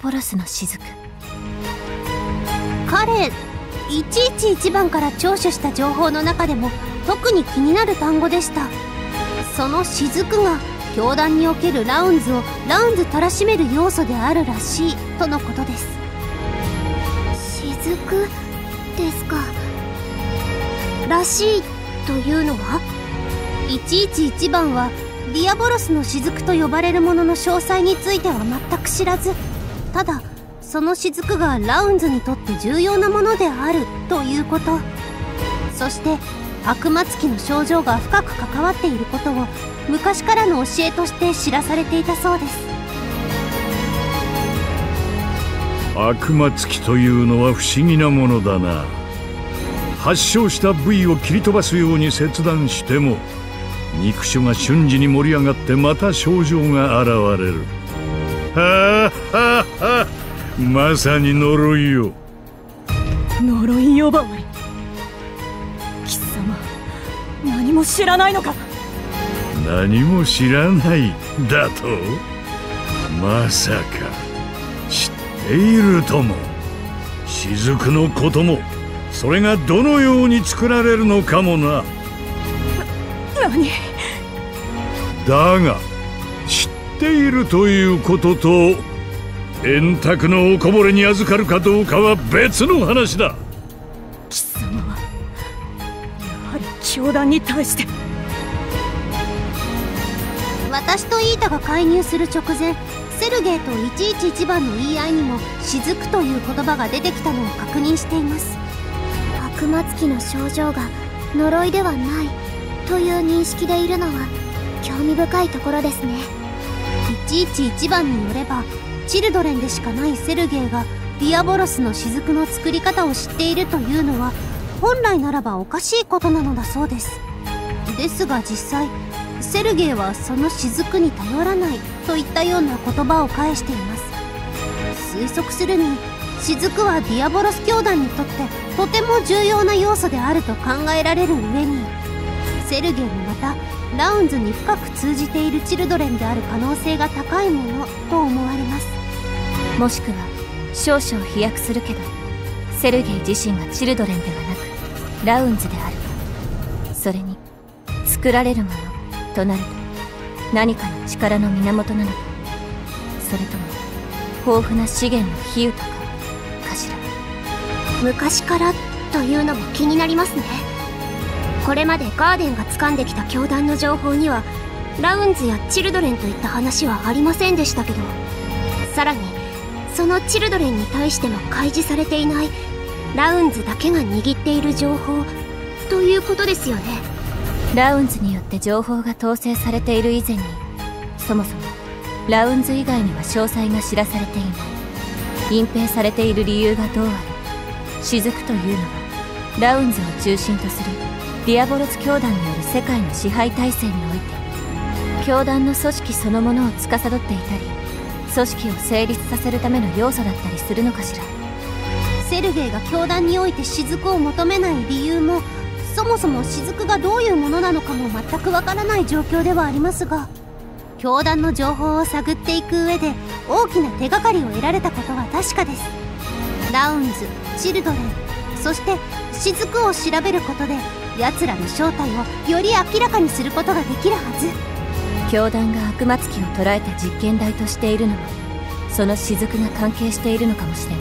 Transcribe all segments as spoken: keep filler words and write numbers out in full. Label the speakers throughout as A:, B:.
A: ボロスの雫。
B: 彼いちいちいちばんから聴取した情報の中でも特に気になる単語でした。その雫が教団におけるラウンズをラウンズたらしめる要素であるらしいとのことです。
C: 雫ですか。らしいというのは、
B: いちいちいちばんはディアボロスの雫と呼ばれるものの詳細については全く知らず、ただその雫がラウンズにとって重要なものであるということ、そして悪魔つきの症状が深く関わっていることを昔からの教えとして知らされていたそうです。
D: 悪魔つきというのは不思議なものだな。発症した部位を切り飛ばすように切断しても肉腫が瞬時に盛り上がってまた症状が現れる。はあはあはあ、まさに呪いよ。
E: 呪い呼ばわり。貴様何も知らないのか。
D: 何も知らないだと？まさか知っているとも。雫のこともそれがどのように作られるのかもな。
E: 何
D: だが知っているということと円卓のおこぼれに預かるかどうかは別の話だ。
E: 貴様はやはり教団に対して。
B: 私とイータが介入する直前、セルゲイといちいちいちばんの言い合いにも雫という言葉が出てきたのを確認しています。
C: 悪魔つきの症状が呪いではないという認識でいるのは興味深いところですね。
B: いちいちいちばんによればチルドレンでしかないセルゲイがディアボロスの雫の作り方を知っているというのは本来ならばおかしいことなのだそうです。ですが実際セルゲイはその雫に頼らないといったような言葉を返しています。推測するに雫はディアボロス教団にとってとても重要な要素であると考えられる上に、セルゲイもまたラウンズに深く通じているチルドレンである可能性が高いものと思われます。
A: もしくは少々飛躍するけどセルゲイ自身がチルドレンではなくラウンズであるか。それに作られるものとなると何かの力の源なのか、それとも豊富な資源の比喩とかかしら。
C: 昔からというのも気になりますね。これまでガーデンが掴んできた教団の情報にはラウンズやチルドレンといった話はありませんでしたけど、さらにそのチルドレンに対しても開示されていないラウンズだけが握っている情報ということですよね。
A: ラウンズによって情報が統制されている以前に、そもそもラウンズ以外には詳細が知らされていない。隠蔽されている理由がどうあれ、雫というのはラウンズを中心とするディアボロス教団による世界の支配体制において教団の組織そのものを司っていたり、組織を成立させるための要素だったりするのかしら。
B: セルゲイが教団において雫を求めない理由も、そもそも雫がどういうものなのかも全くわからない状況ではありますが、教団の情報を探っていく上で大きな手がかりを得られたことは確かです。ラウンズ、チルドレン、そして雫を調べることで奴らの正体をより明らかにすることができるはず。
A: 教団が悪魔つきを捉えた実験台としているのもその雫が関係しているのかもしれない。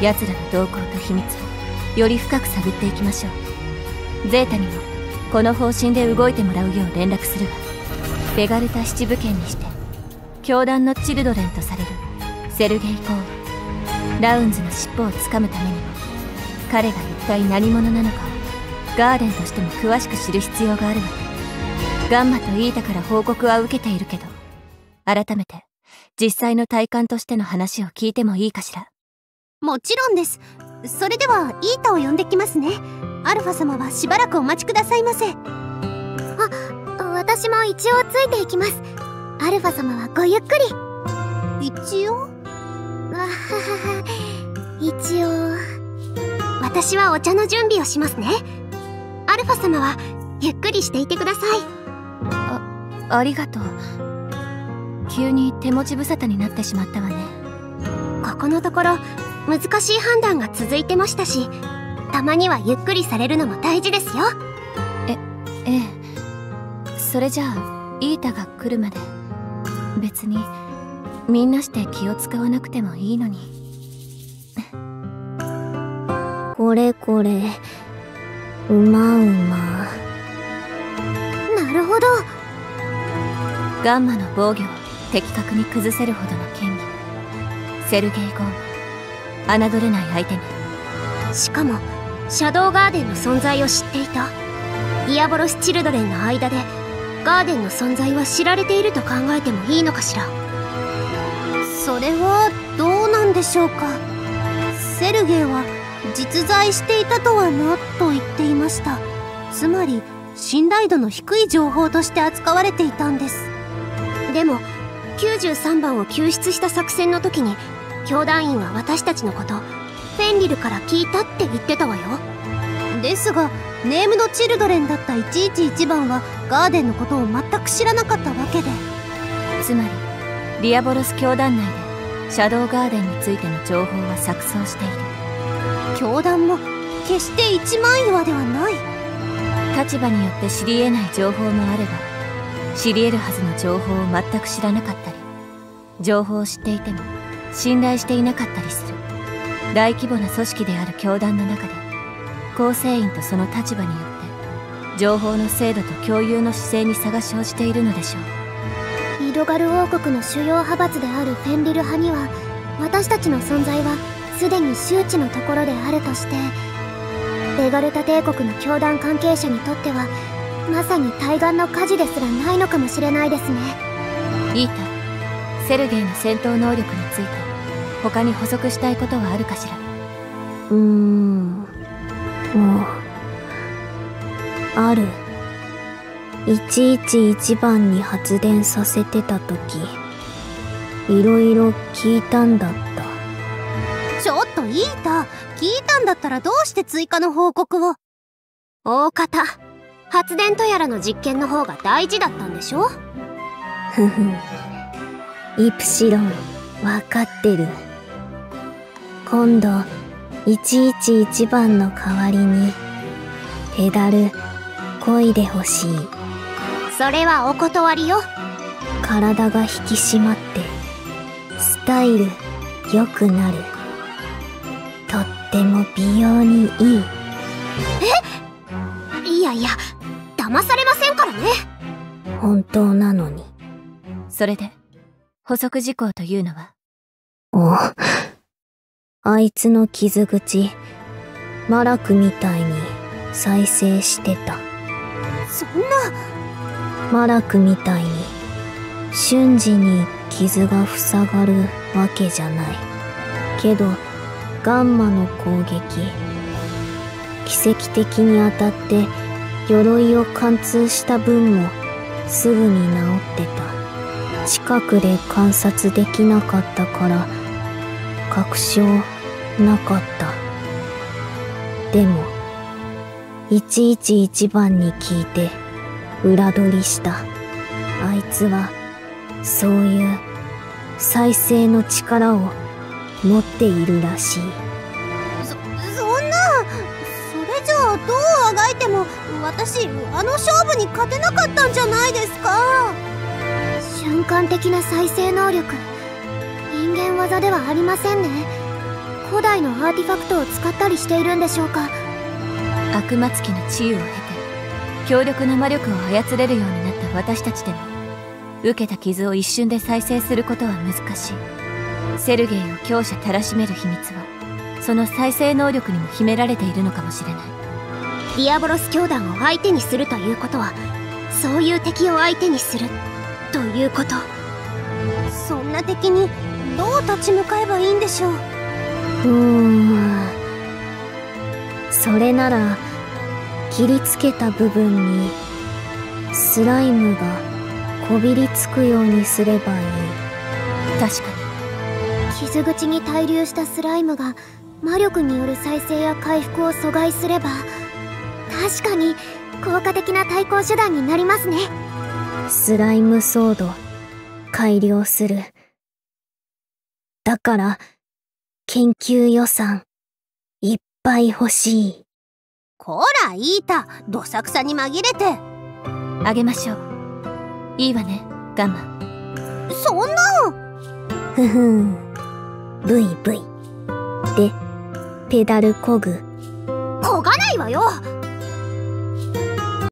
A: 奴らの動向と秘密をより深く探っていきましょう。ゼータにもこの方針で動いてもらうよう連絡するわ。ベガルタ七部圏にして教団のチルドレンとされるセルゲイ公はラウンズの尻尾をつかむためにも彼が一体何者なのかをガーデンとしても詳しく知る必要があるわね。ガンマとイータから報告は受けているけど、改めて実際の体感としての話を聞いてもいいかしら。
B: もちろんです。それではイータを呼んできますね。アルファ様はしばらくお待ちくださいませ。
C: あ、私も一応ついていきます。アルファ様はごゆっく
B: り。一応？
C: あははは、一応。私はお茶の準備をしますね。アルファ様はゆっくりしていてください。
A: あ、ありがとう。急に手持ち無沙汰になってしまったわね。
C: このところ難しい判断が続いてましたし、たまにはゆっくりされるのも大事ですよ。
A: えええそれじゃあイータが来るまで別にみんなして気を使わなくてもいいのに。
B: これこれうまうま。
C: なるほど。
A: ガンマの防御を的確に崩せるほどの剣技、セルゲイ・ゴーム、侮れない相手ね。
C: しかもシャドウガーデンの存在を知っていた。ディアボロス・チルドレンの間でガーデンの存在は知られていると考えてもいいのかしら。
B: それはどうなんでしょうか。セルゲイは実在していたとはなと言っていました。つまり信頼度の低い情報として扱われていたんです。
C: でもきゅうじゅうさんばんを救出した作戦の時に教団員は私たちのことフェンリルから聞いたって言ってたわよ。
B: ですがネームのチルドレンだったいちいちいちばんはガーデンのことを全く知らなかったわけで、
A: つまりディアボロス教団内でシャドウガーデンについての情報は錯綜している。
B: 教団も決して一枚岩ではない。
A: 立場によって知り得ない情報もあれば知り得るはずの情報を全く知らなかったり、情報を知っていても信頼していなかったりする大規模な組織である教団の中で、構成員とその立場によって情報の精度と共有の姿勢に差が生じているのでしょう。
C: イドガル王国の主要派閥であるフェンリル派には私たちの存在はすでに周知のところであるとして、ベガルタ帝国の教団関係者にとってはまさに対岸の火事ですらないのかもしれないですね。
A: イータ、セルゲイの戦闘能力について他に補足したいことはあるかしら。
B: うーんもうある。いちいちいちばんに発電させてた時いろいろ聞いたんだった。ちょっとイータ、聞いたんだったらどうして追加の報告を。
C: 大方発電とやらの実験の方が大事だったんでしょ。
B: ふふイプシロンわかってる。今度いちいちいちばんの代わりにペダル漕いでほしい。
C: それはお断りよ。
B: 体が引き締まってスタイル良くなる。とっても美容にいい。
C: え？いやいや、騙されませんからね。
B: 本当なのに。
A: それで補足事項というのは？
B: お、あいつの傷口マラクみたいに再生してた。そんな。マラクみたいに瞬時に傷が塞がるわけじゃないけど、ガンマの攻撃奇跡的に当たって鎧を貫通した分もすぐに治ってた。近くで観察できなかったから確証なかった。でもいちいちいちばんに聞いて裏取りした。あいつはそういう再生の力を持っているらしい。そ、そんな、それじゃあどうあがいても私あの勝負に勝てなかったんじゃないですか。
C: 瞬間的な再生能力、人間技ではありませんね。古代のアーティファクトを使ったりしているんでしょうか。
A: 悪魔つきの治癒を経て強力な魔力を操れるようになった私たちでも受けた傷を一瞬で再生することは難しい。セルゲイを強者たらしめる秘密はその再生能力にも秘められているのかもしれない。
C: ディアボロス教団を相手にするということはそういう敵を相手にするということ。
B: そんな敵にどう立ち向かえばいいんでしょう。うーん、それなら切りつけた部分にスライムがこびりつくようにすればいい。
A: 確かに
C: 傷口に滞留したスライムが魔力による再生や回復を阻害すれば確かに効果的な対抗手段になりますね。
B: スライムソード改良する。だから
C: 研究予算、いっぱい欲しい。
B: こら、イータ、どさくさに紛れて。
A: あげましょう。いいわね、ガンマ。
B: そんな。
C: ふふん。ブイブイ。で、ペダルこぐ。
B: こがないわよ。